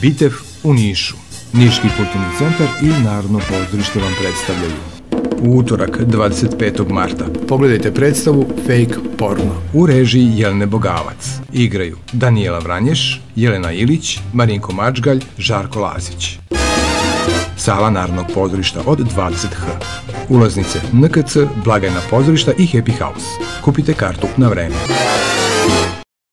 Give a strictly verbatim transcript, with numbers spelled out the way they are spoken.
Bitev u Nišu. Niški kulturni centar i Narodno pozorište vam predstavljaju. U utorak, dvadeset petog marta, pogledajte predstavu Fake porno u režiji Jelene Bogavac. Igraju Danijela Vranješ, Jelena Ilić, Marinko Mačgalj, Žarko Lazić. Sala Narodnog pozorišta od dvadeset ha. Ulaznice N K C, Blagajna pozorišta i Happy House. Kupite kartu na vreme.